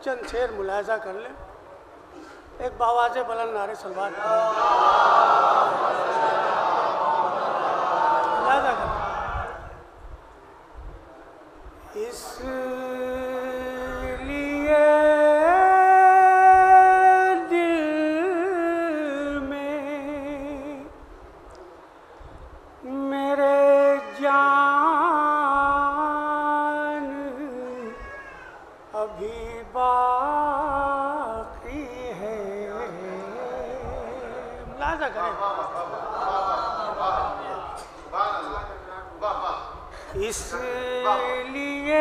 चंद शेर मुलायजा कर ले, एक बावाज़े बुलंद नारे सलवात मुलायजा कर। इसलिए दिल में मेरे जान अभी बाकी है। मुलाज़ा करें। इसलिए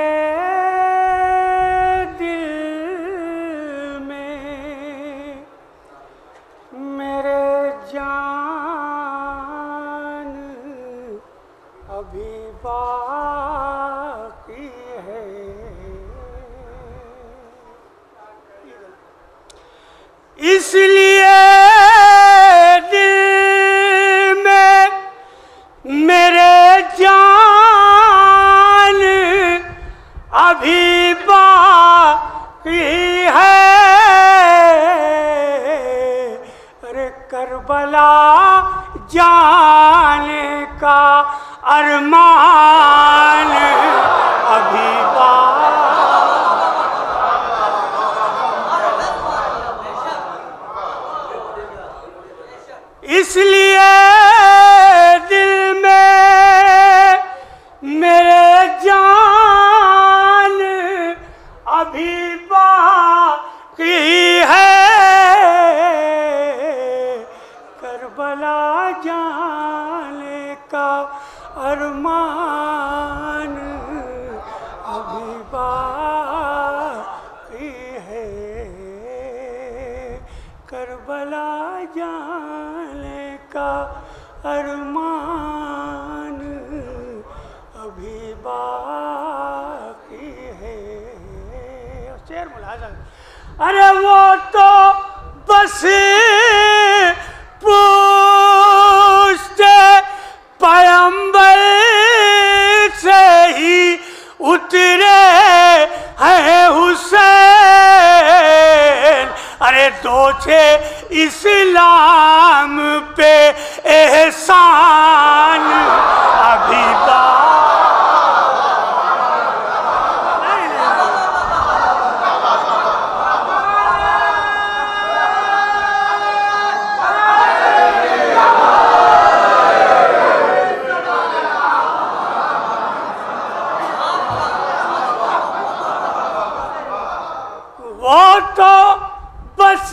दिल में मेरे जान अभी बाकी है। इसलिए दिल में मेरे जान अभी बाकी है। अरे करबला जाने का अरमान अभी इसलिए दिल में मेरे जान अभी बाकी है। करबला जाने का अरमान अभी बाकी है। करबला जाने का अरमान अभी बाकी है। शेर मुलाज़ा। अरे वो तो बस पूछते पैगंबर से ही उतरे हैं हुसैन। अरे दोछे इस्लाम पे एहसान अभी वो तो बस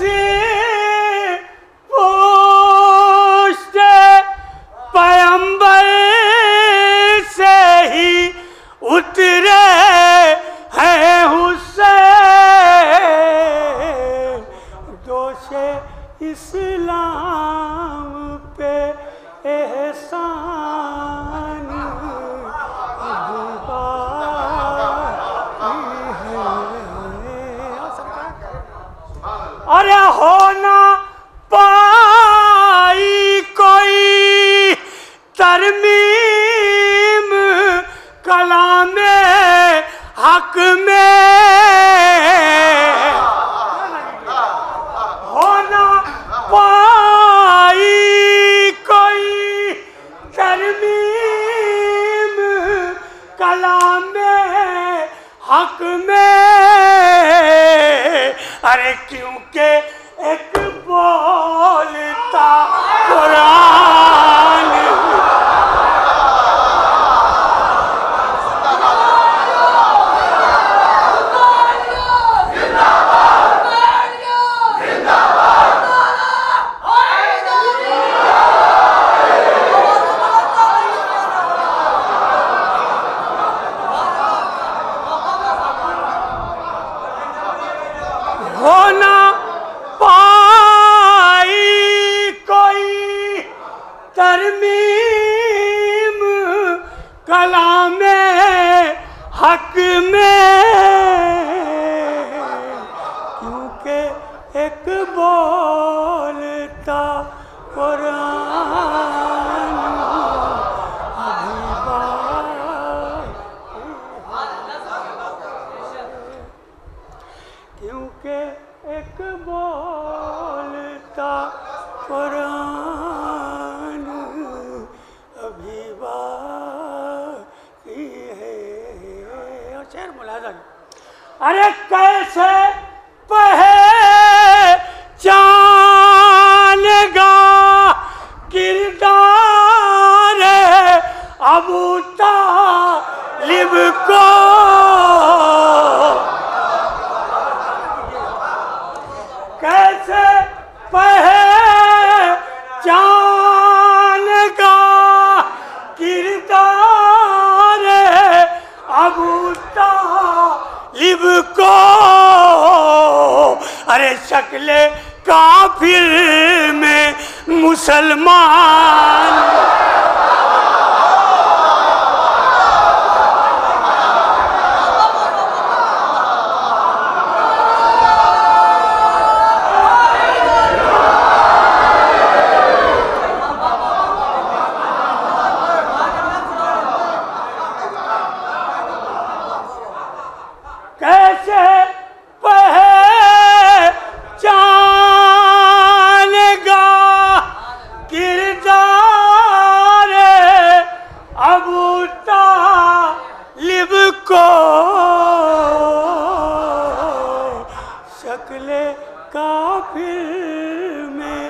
पूछते पैगंबर से ही उतरे हैं हुसैन। दोषे इस्लाम पे एहसान अभी बाकी है। अरे होना पाई कोई तरमीम कलामे हक में। होना पाई कोई तरमीम कलामे हक में। अरे क्योंकि एक बोलता कुरान होना पाई कोई तरमीम कलामे हक में। क्योंकि एक बोलता कुरान अभी बाकी। क्योंकि एक बोलता कुरान अभी बाकी है। और शेर मुलाजा, अरे कैसे पहचानेगा किरदार अबू तालिब को, कैसे पहचानेगा किरदार अबू तालिब को। अरे शक्ले काफिर में मुसलमान, कैसे पहचानेगा किरदार अबू तालिब को। शक्ले काफिर में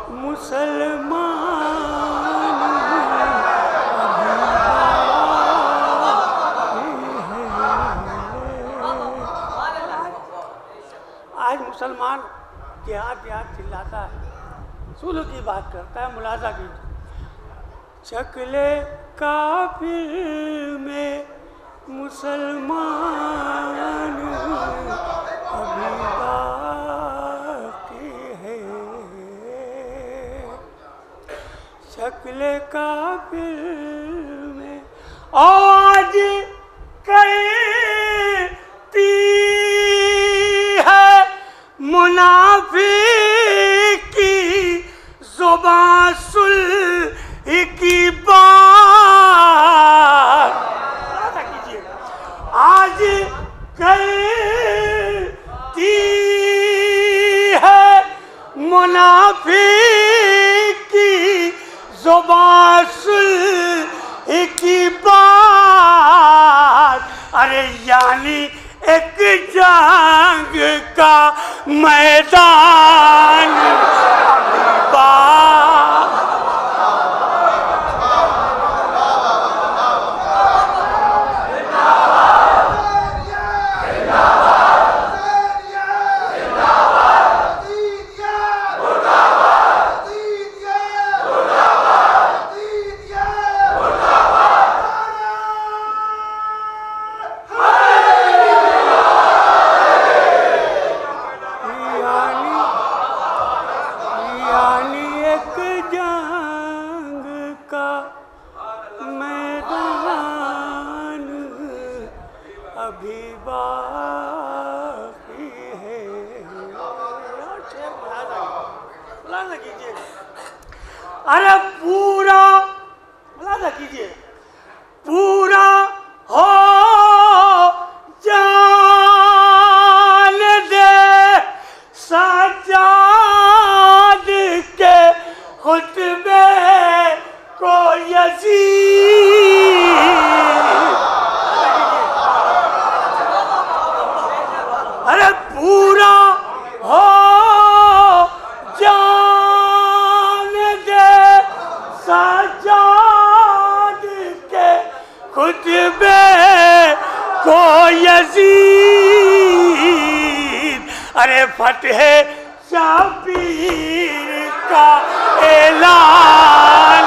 मुसलमान, आज मुसलमान जिहाद जिहाद चिल्लाता है, सुलह की बात करता है, मुलाजा की। शक्ले काफिर में मुसलमान अभी बाकी है। शक्ले काफिर में आज कहती है मुनाफिक की ज़ुबान सुलह की बात। आज कहती है मुनाफिक की ज़ुबान सुलह की बात। अरे यानी एक जंग का मैदान अभी बाकी है। मुलाजा कीजिए, अरे पूरा मुलाजा कीजिए, पूरा हो जान दे सज्जाद के खुतबे को यजीद। अरे पूरा हो जान दे सज्जाद के खुतबे को यजीद। अरे फतह शबीर का ऐलान।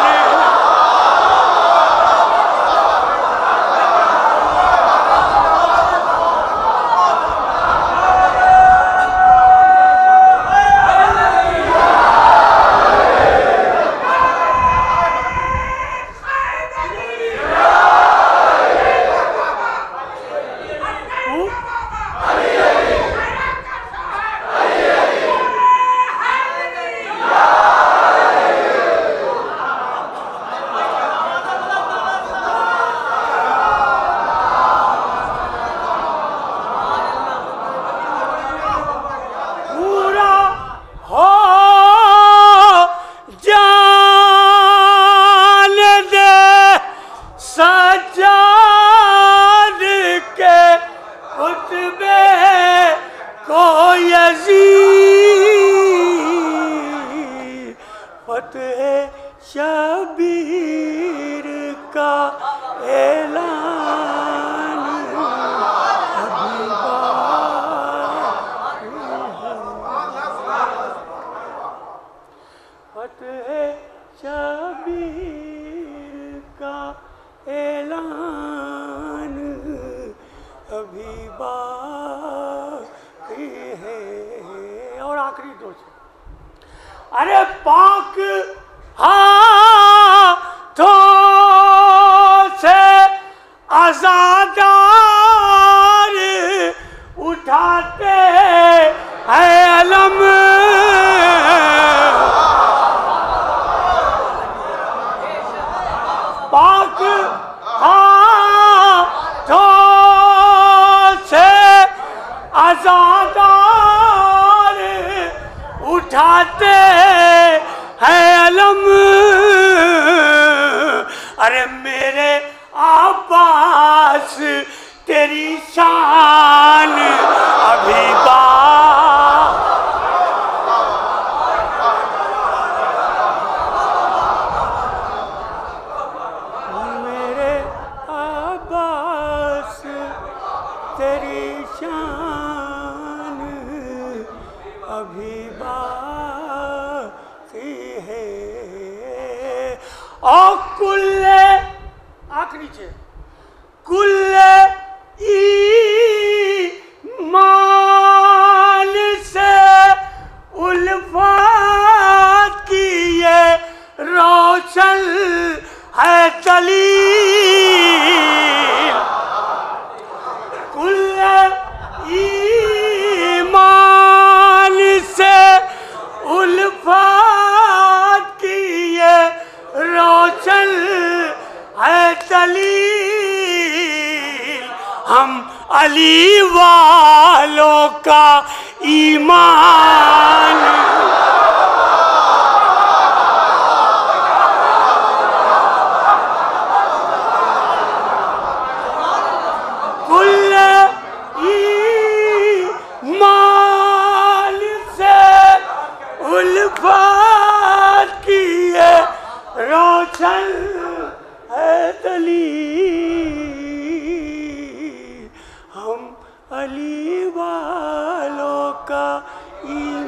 अजीज फतेह शबीर का ऐलान अभी फतेह शबीर का ऐलान अभी बाकी है। और आखिरी दो से, अरे पाक हाथों से आज़ादार उठाते हैं अलम, पाक हाथों से आज़ादार उठाते हैं अलम। अरे मेरे आबास तेरी शान अभी मेरे आबास तेरी शान अभी बाकी है। और कुल्ले आखिरी से कुल्ले ईमान से उल्फत की ये रोशन है दलील, कुल्ले ईमान से उल्फत की ये रोशन है दलील। हम अली वालों का ईमान कुल्ले ईमान से उल्फत की ये रोशन है दलील। हम अली वालों का